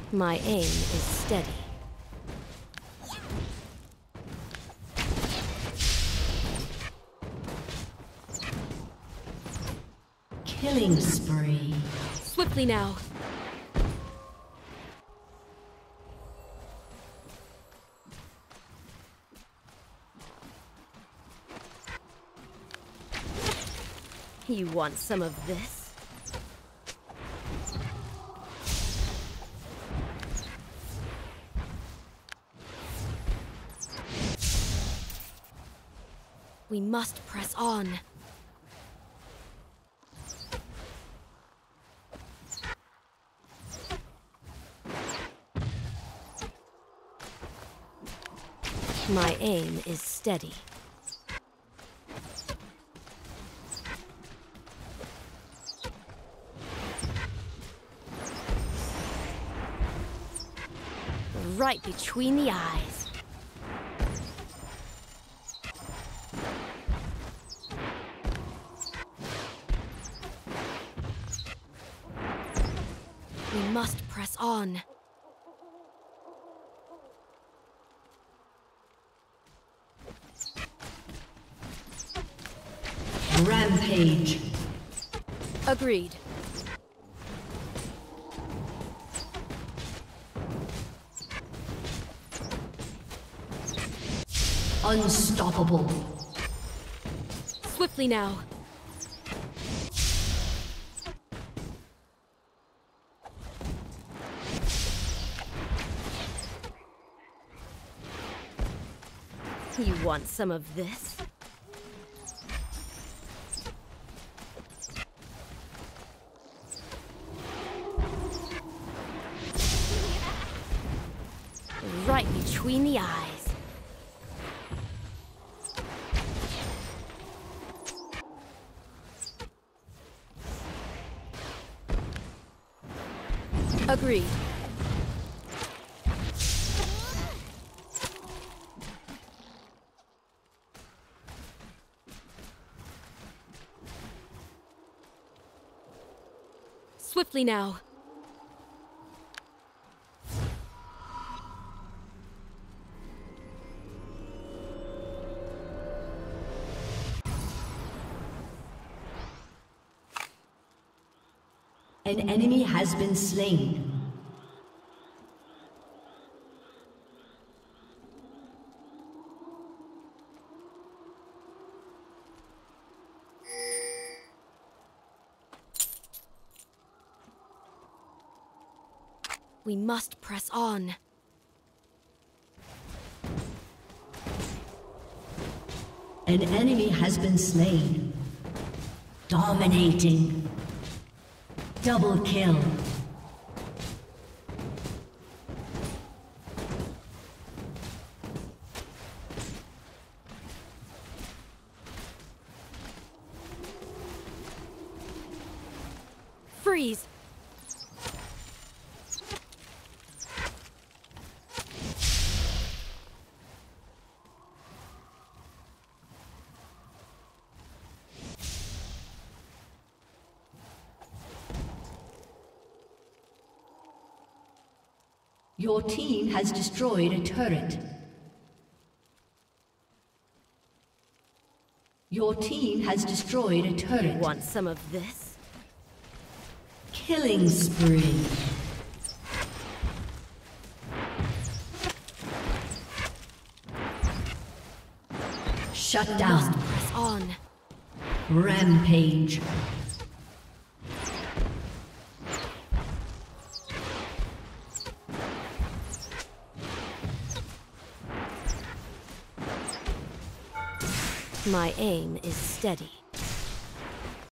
My aim is steady. Killing spree. Swiftly now. You want some of this? We must press on. My aim is steady. Right between the eyes. We must press on. Rampage. Agreed. Unstoppable. Swiftly now. You want some of this? Right between the eyes. Agreed. Swiftly now. An enemy has been slain. We must press on. An enemy has been slain. Dominating. Double kill. Freeze! Your team has destroyed a turret. Your team has destroyed a turret. Want some of this? Killing spree. Shut down. Must press on. Rampage. My aim is steady.